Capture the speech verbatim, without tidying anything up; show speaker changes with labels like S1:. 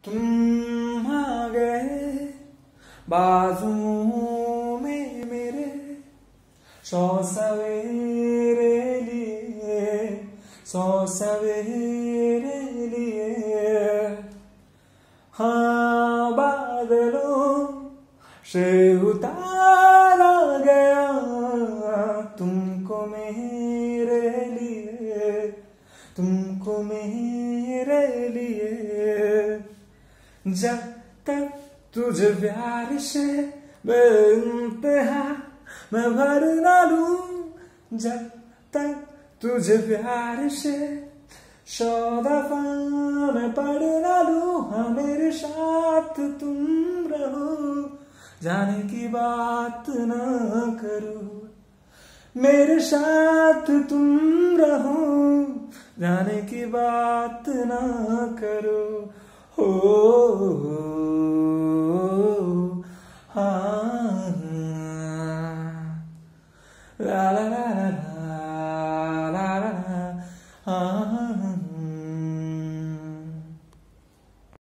S1: तुम आ गए बाजुओं में मेरे, सौ सवेरे लिए, सौ सवेरे लिए। हाँ बादलों से उतारा गया तुमको मेरे लिए, तुमको मेरे लिए। जब तक तुझे प्यार से बेइंतहा मैं भर ना लूं, जब तक तुझे प्यार से सौ दफा मैं पढ़ ना लूं। हाँ मेरे साथ तुम रहो, जाने की बात ना करो, मेरे साथ तुम रहो, जाने की बात ना करो। हो हाँ ला ला ला ला ला ला ला हाँ।